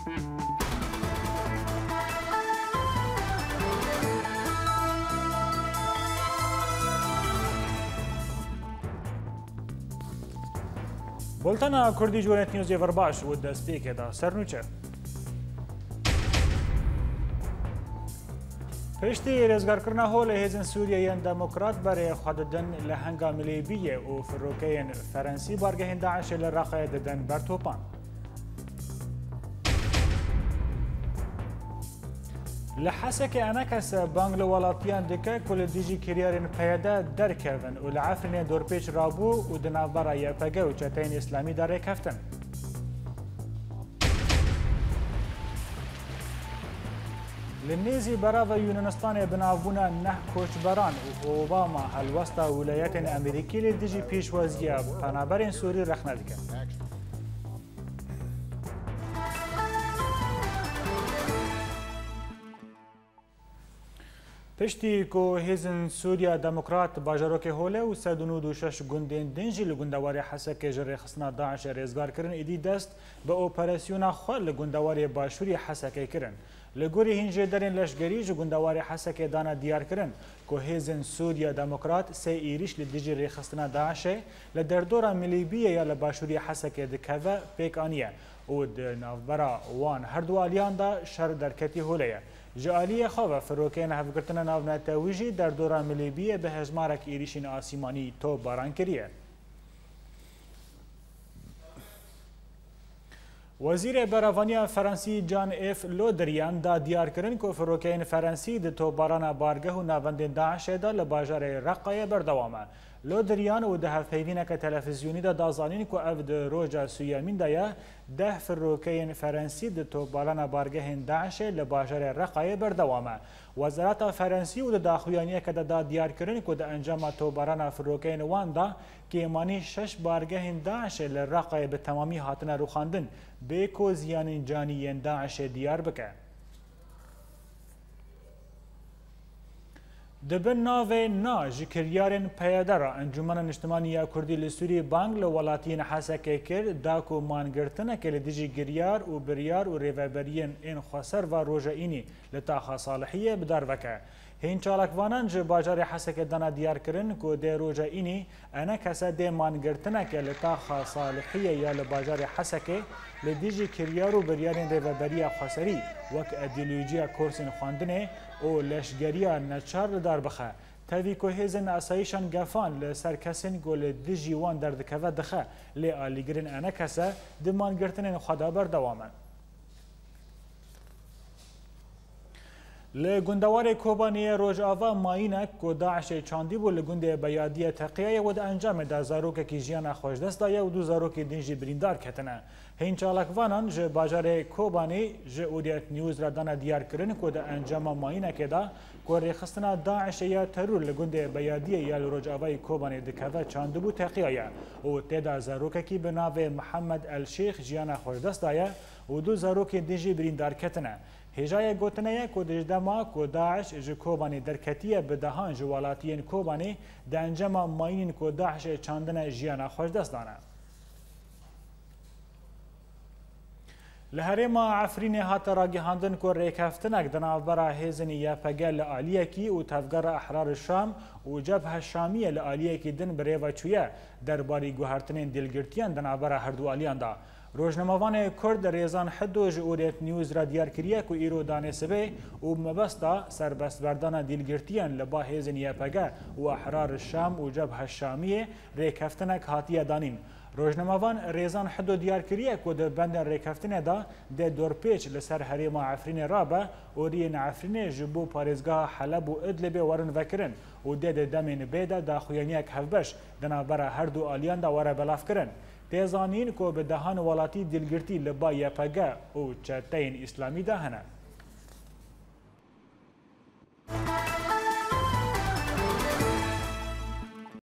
بولتنا کردی جوانت نیوزی ورباش و دستی که دا سرنوچه پشتی رزگار کرنا هول هیزن سوریه دموکرات برای خوددن لهنگام لیبیه و فروکین فرانسی بارگه داعش لرقه ددن برتوپان لحسك أنا كس بانغ لولاتيان دكا كل ديجي كريارين بيادا در كيفن ولعفرين دور بيش رابو ودناف برا يبقى وشتين إسلامي داري كفتن للنيزي براغ يونانستان بنافونا نه كوچبران وأوباما هالوسطى ولايات أمريكي لديجي بيش وزيا بنابرين سوري رخنا دكا پشتی کو هیزن سوریا دموکرات باجاروک هوله و 196 گوندین دنجی لگوندواری حسک جری خصنا داعش رزگار کرن ایدی دست به اپراسیون خال لگوندواری باشوری حسک کرن لگوری هنجه درین لشگری جگوندواری حسک دانا دیار کرن کو هیزن سوریا دموکرات سی ایریش لدیجی ری خصنا داعش لدردورا ملیبیه یا لباشوری حسک دکوه پیک آنیه و نافبرا وان هر دو آلیان دا شر درکتی هوله جالیه خواه فروکین هفگرتن ناو نتاویجی در دوران ملیبیه به هزمارک ایریشین آسیمانی تو باران کریه. وزیر براوانی فرانسی جان اف لودریان دا دیار کرن که فروکین فرانسی ده تو باران بارگه و ناوندین داعش دا لباجار رقای بردوامه. لودریان و ده هفهیوینه که تلفزیونی دا دازانین که او ده روژا سویامین دایا ده فروکین فرانسی ده تو باران بارگه داعش لباجار رقای بردوامه. وزارت فرانسی و ده داخویانیه که دا دیار کرن که ده انجام تو باران فروکین وان دا که ایمانی 6 بارگه داعش لرقای به تمامی هاتنه رو خاندن بیکو زیان جانی داعش دیار بکه. دبن ناوی نا جکریارن پیاده را انجمن نشتمانی کردی لسوری بانگ لولاتین حسکه کرد داکو مانگرتنه که لدیجی گریار و بریار و ریوبرین این خسر و روژائینی لطاقه صالحیه بدار وکه. هین چالکوانان جو باجار حسک دانا دیار کرن کو ده روژائینی انا کسا ده مانگرتنه که لطاقه صالحیه یا لباجار حسکه لدیجی کریار و بریارین ریوبری خسری وک ایدئولوژیا کورسین خواندنه او لشگریا نچار دار بخه تاوی که هیزن اسایشان گفان لسر کسین گل دیجی وان در دکوه دخه لی آلیگرین انا کسا دمان گرتنین خدا بردوامه. لگوندوار کوبانی روجاوا ماینک کو داعش چاندی بو لگونده بیادیه تقیه و ده انجام ده زاروک کی جیان خوشدست دایه و دو زاروک دینجی بریندار کتنه. هین چالکوانان جه باجار کوبانی جه اودیت نیوز را دانا دیار کرن کو ده انجام ماینک دا کو ریخستنا داعش یا ترور لگونده بیادیه یا روجاوای کوبانی دکوه چاندی بو تقیه و تیدا زاروک کی بناو محمد الشیخ جیان خوشدست دایه و دو زاروک دینجی بریندار کتنه. هجای گوتنه که دجدما که داعش جو کوبانی درکتیه به دهان جوالاتین کوبانی ده انجام ماینین که داعش چاندن جیانا خوش دست دانه. لهرما عفرین هات راگی هاندن که ریکفتنک دنافبرا هیزنی یا پگل لآلیه کی و تفگر احرار الشام و جبهه شامیه لآلیه کی دن بریو چویه درباری گوهرتنین دلگرتیان دنافبرا هر دو آلیان دا. روزنامه‌وان کرد ریزان حدو جورت نیوز را دیار کریه که ایرو دانسبه و مبستا سربست بردان دیلگرتیان لبا هیزن یپگه و احرار الشام و جبهه الشامیه ریکفتنک هاتیه دانین. روزنامه‌وان ریزان حدو دیار کریه که ده بندن ریکفتنه دا ده دورپیچ لسر حریم عفرین رابه و رین عفرین جبو پارزگاه حلب و ادلب ورن وکرن و ده دمین بیده دا خویانیک هفبش دنابرا هر دو آلیان دا وره بلاف کرن. تیزانین که به دهان ولاتی دلگرتی لبا یپگه و چتین اسلامی ده هنه.